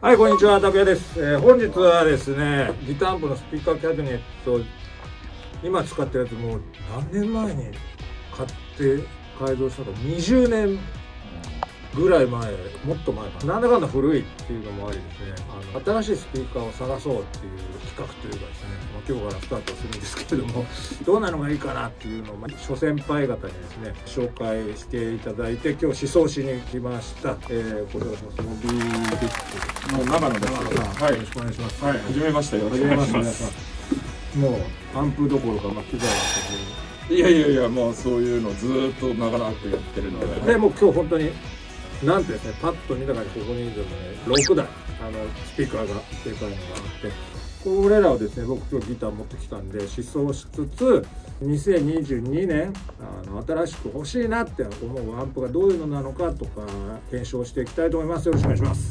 はい、こんにちは、拓也です。本日はですね、ギターアンプのスピーカーキャビネット、今使ってるやつもう何年前に買って改造したのか、20年ぐらい前、もっと前かな。なんだかんだ古いっていうのもありですね、新しいスピーカーを探そうっていう企画というかですね、今日からスタートするんですけれども、どうなのがいいかなっていうのを、諸先輩方にですね、紹介していただいて、今日試奏しに来ました。これはそのビービックの長野です。 はい、よろしくお願いします。 はい、初めまして。よろしくお願いします。 もうアンプどころか、機材いや、もうそういうのずーっと長々とやってるので。 でもう今日本当になんてですね、パッと見たからここにでもね、6台スピーカーがでかいのがあって、これらをですね、僕今日ギター持ってきたんで試奏しつつ、2022年新しく欲しいなって思うアンプがどういうのなのかとか検証していきたいと思います。よろしくお願いします。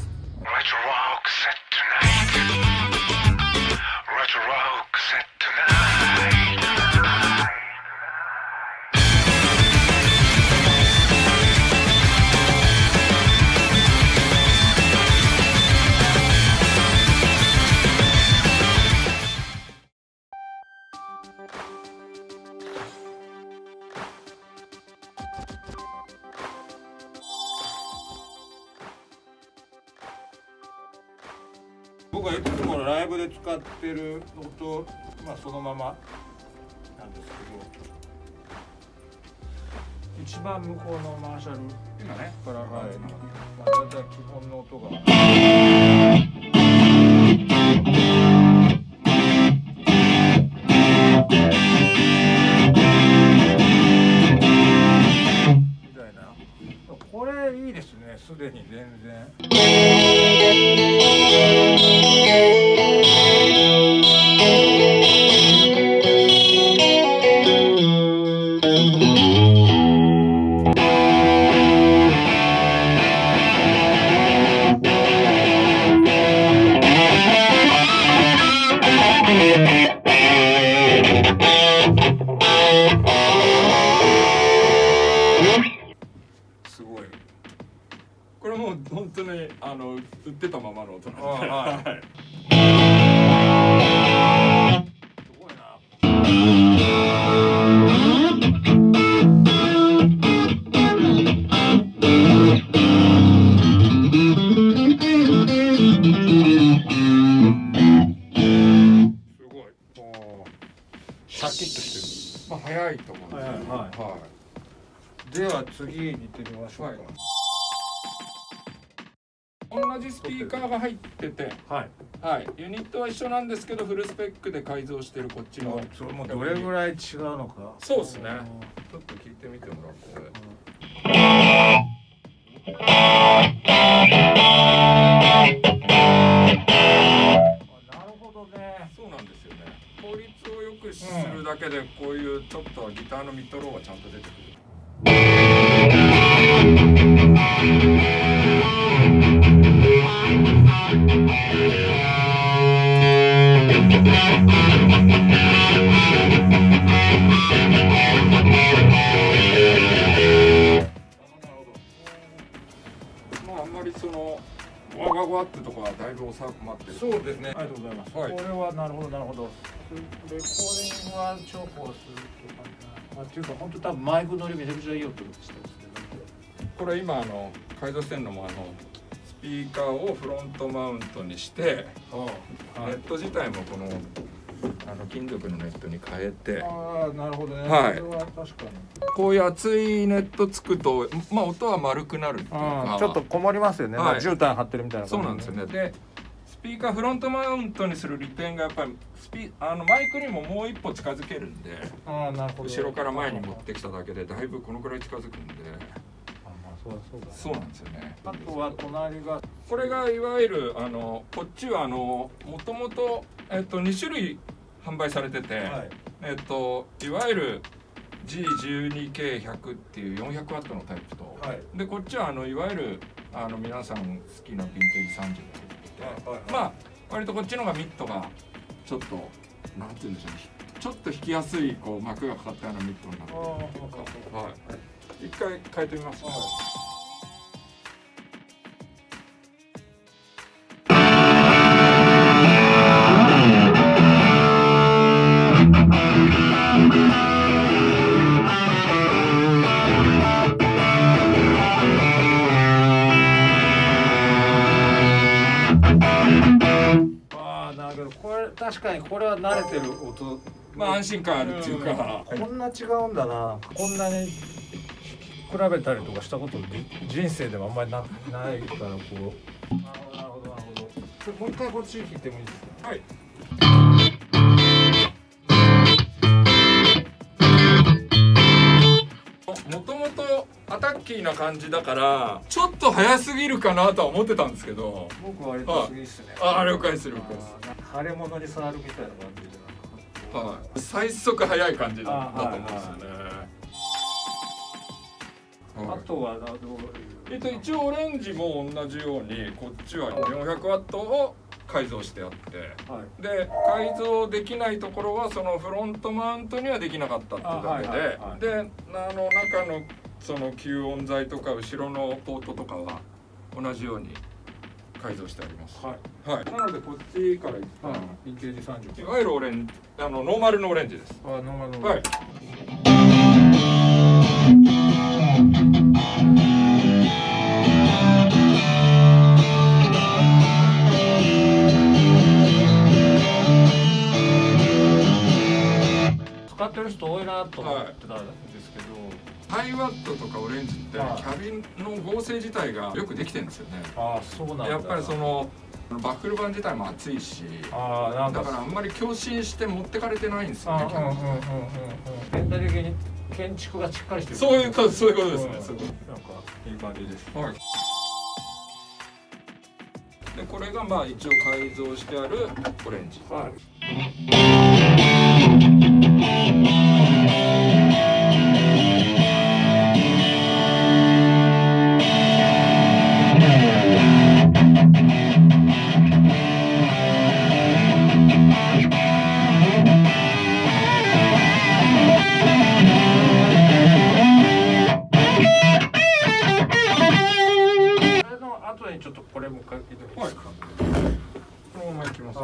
僕はいつもライブで使ってるのと、そのままなんですけど、一番向こうのマーシャル今ねから入るのが、だいたい基本の音が。みたいな。これいいですね、すでに全然。すごい。 これもう本当に売ってたままの音なんで。はい。 すごいな。すごい。シャキッとしてる。 早いと思うんですよ。 はい。では次に行ってみましょうか。 同じスピーカーが入ってて、はい、ユニットは一緒なんですけど、フルスペックで改造してるこっちの。 それもどれぐらい違うのか。 そうですね。ちょっと聞いてみてもらおう。これ。 なるほどね。 そうなんですよね。効率を良くするだけで、こういうちょっとギターのミッドローがちゃんと出てくる。あんまりそのゴワゴワってとこはだいぶ収まってる。 そうですね。ありがとうございます。これはなるほど。レコーディングは重宝するとかっていうか、本当多分マイク乗りめちゃくちゃいい音してますね。 これ今改造してるのもスピーカーをフロントマウントにして、ネット自体もこの金属のネットに変えて。 ああ、なるほどね。 はい。 それは確かに。 こういう厚いネットつくと、音は丸くなるっていうか、 ちょっとこもりますよね。絨毯張ってるみたいな感じ。 そうなんですよね。で、スピーカーフロントマウントにする利点がやっぱりマイクにももう一歩近づけるんで、後ろから前に持ってきただけでだいぶこのくらい近づくんで。そうなんですよね。 あとは隣が、 これがいわゆるこっちはもともと2種類販売されてて、いわゆる G12K100 っていう400ワットのタイプと、でこっちはいわゆる皆さん好きなヴィンテージ30って言って、割とこっちのがミットがちょっとなんて言うんでしょうね、ちょっと引きやすいこう膜がかかったようなミットになってるっていうか、一回変えてみます。 確かにこれは慣れてる音。 まあ安心感あるっていうか、 こんな違うんだな。こんなに比べたりとかしたこと人生でもあんまりないからこう。なるほどなるほどなるほど。もう一回こっち聞いてもいいですか。 はい。もともとアタッキーな感じだからちょっと早すぎるかなとは思ってたんですけど、 僕は割と過ぎっすね。 了解する了解する。腫れ物に触るみたいな感じで最速早い感じだと思うんですよね。 あとは一応オレンジも同じようにこっちは400ワットを改造してあって、で改造できないところはそのフロントマウントにはできなかったってだけで、で中のその吸音材とか後ろのポートとかは同じように改造してあります。なのでこっちからヴィンテージ30、いわゆるオレンジ、ノーマルのオレンジです。 ノーマルの。 はい。 使ってる人多いなと思ってたんですけど、 ハイワットとかオレンジってキャビンの合成自体がよくできてるんですよね。 そうなんだ。 やっぱりそのバッフル板自体も厚いし、だからあんまり共振して持ってかれてないんですよね。 全体的に建築がしっかりしてる。 そういうことですね。なんかいい感じです。 でこれがまあ一応改造してあるオレンジ。 後にちょっとこれもかけてもいいですか。 このままいきます。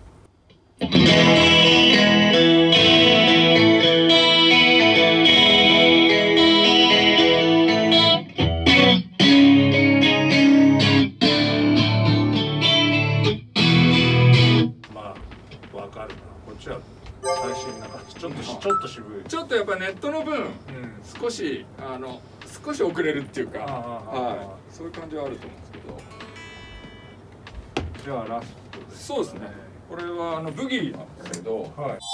まあわかるな。こっちは最新な感じ。ちょっと渋い。 ちょっとやっぱネットの分少し遅れるっていうか、そういう感じはあると思うんですけど。 じゃあラストです。 そうですね。これはブギーなんですけど、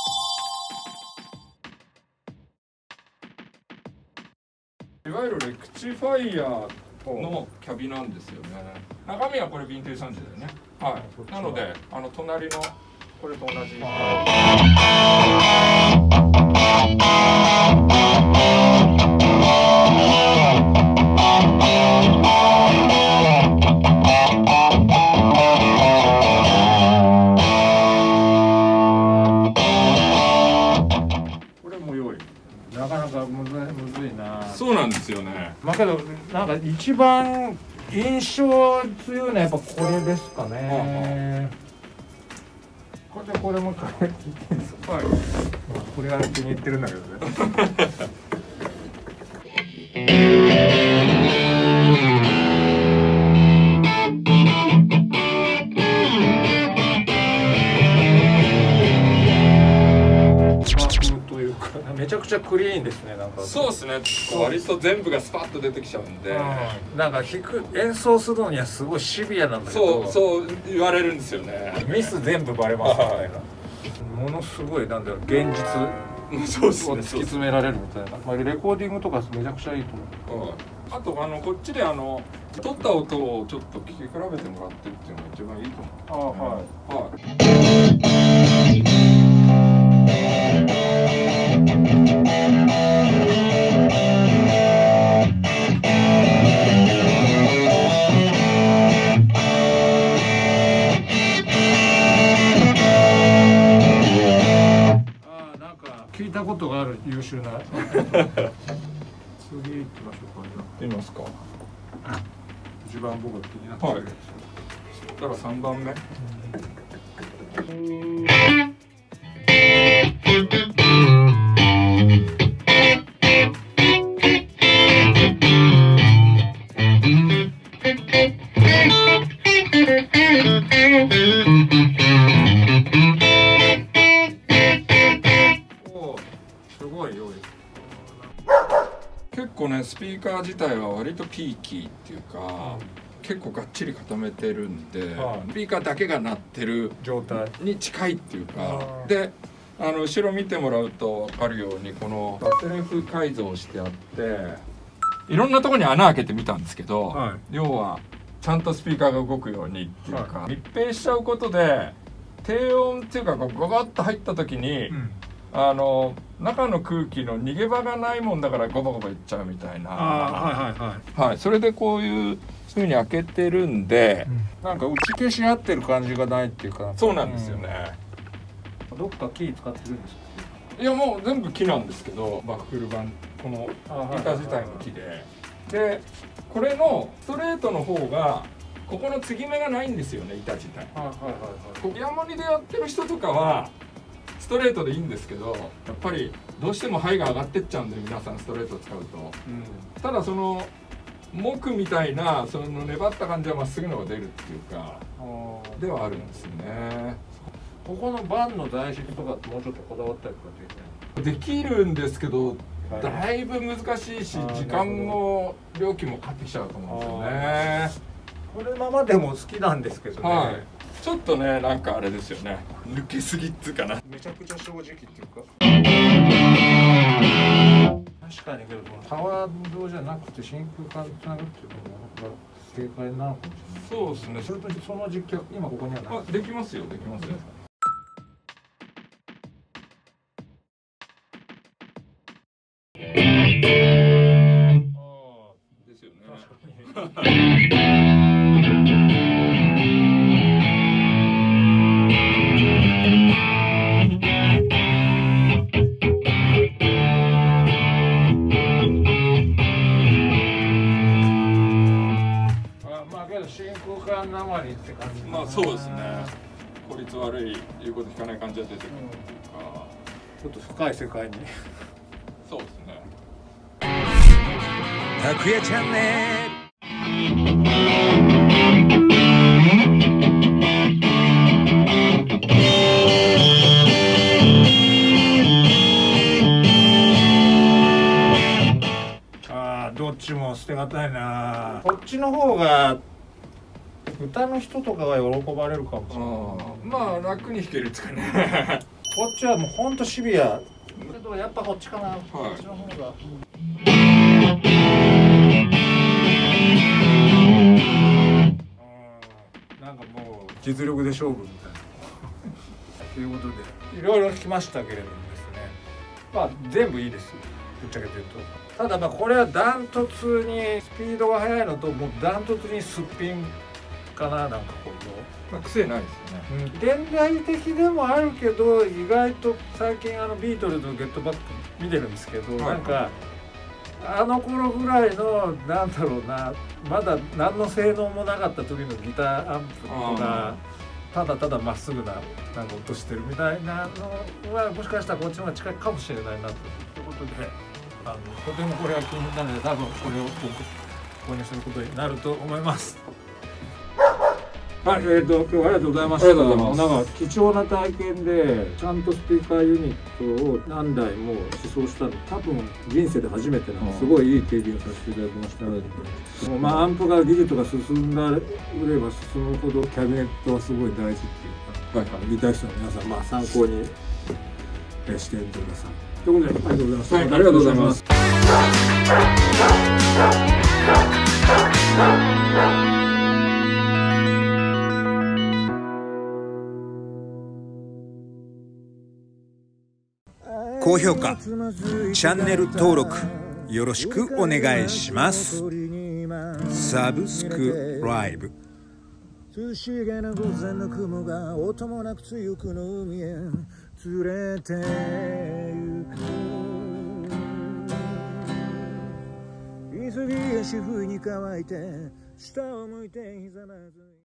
いわゆるレクチファイヤーのキャビなんですよね。中身はこれヴィンテージ30だよね。なので隣のこれと同じ。 なかなかむずいな。 そうなんですよね。 まあけどなんか一番印象強いのはやっぱこれですかね。これも聞いてるんですか。これが気に入ってるんだけどね。めちゃくちゃクリーンですね。なんかそうですね。割と全部がスパッと出てきちゃうんで、 なんか演奏するのにはすごいシビアなんだけど、 そう言われるんですよね。 ミス全部バレますからね。ものすごいなんだろう、現実を突き詰められるみたいな。まあレコーディングとかめちゃくちゃいいと思う。 あとこっちで撮った音をちょっと聴き比べてもらってっていうのが一番いいと思なんか聞いたことがある優秀な。次行きましょうか。 いますか。 一番僕が気になってるやつ。 だから3番目。 構ねスピーカー自体は割とピーキーっていうか、結構がっちり固めてるんで、スピーカーだけが鳴ってる状態に近いっていうかで、後ろ見てもらうと分かるようにこのバスレフ改造してあっていろんなとこに穴開けてみたんですけど、要はちゃんとスピーカーが動くようにっていうか、密閉しちゃうことで低音っていうかゴゴッと入った時に、中の空気の逃げ場がないもんだからゴバゴバいっちゃうみたいな。はい、それでこういう風に開けてるんで、 なんか打ち消し合ってる感じがないっていうか。 そうなんですよね。 どっか木使ってるんですか？ いやもう全部木なんですけど、バッフル板この板自体も木で、これのストレートの方がここの継ぎ目がないんですよね、板自体。イヤモニでやってる人とかはストレートでいいんですけど、やっぱりどうしてもハイが上がってっちゃうんで皆さんストレートを使うと、ただその木みたいなその粘った感じはまっすぐのが出るっていうかではあるんですよね。 ここのバンの材質とかってもうちょっとこだわったりとかできるんですけど、だいぶ難しいし時間も料金もかかってきちゃうと思うんですよね。 これままでも好きなんですけどね、 ちょっとねなんかあれですよね、抜けすぎっつうかな、 めちゃくちゃ正直っていうか。確かにけどパワードじゃなくて真空管つなぐっていうのが正解なのかもしれない。そうですね。それとその実況今ここにはない。 できますよ、できますよ。ですよね。 真空管なまりって感じ。 まあそうですね。効率悪い言うこと聞かない感じが出てくるっていうか、 ちょっと深い世界に。 そうですね。 拓也チャンネル。 どっちも捨てがたいな。こっちの方が歌の人とかが喜ばれるかもしれない。 まあ楽に弾けるですかね。 こっちはもうほんとシビア。けどやっぱこっちかな。こっちの方が。なんかもう実力で勝負みたいな。ということでいろいろ聞きましたけれどもですね。まあ全部いいです。ぶっちゃけて言うと。ただまあこれはダントツにスピードが速いのともうダントツにすっぴんかな。なんかこまあ癖ないですね。現代的でもあるけど意外と最近ビートルズのゲットバック見てるんですけど、なんかあの頃ぐらいのなんだろうな、まだ何の性能もなかった時のギターアンプとかただただまっすぐななんか音してるみたいなのはもしかしたらこっちの方が近いかもしれないなということで、とてもこれは気に入ったので多分これを購入することになると思います。はい、今日はありがとうございました。なんか貴重な体験でちゃんとスピーカーユニットを何台も試奏したの多分人生で初めてなんですごいいい経験をさせていただきました。まあアンプが技術が進んだれば進むほどキャビネットはすごい大事っていうか、ギタリストの皆さん参考にしてみてください。ということでありがとうございます。 ありがとうございます。 高評価、チャンネル登録よろしくお願いします。サブスクライブ。涼しげな午前の雲が音もなく強くの海へ連れて行く。急ぎ足不意に乾いて下を向いてひざまずい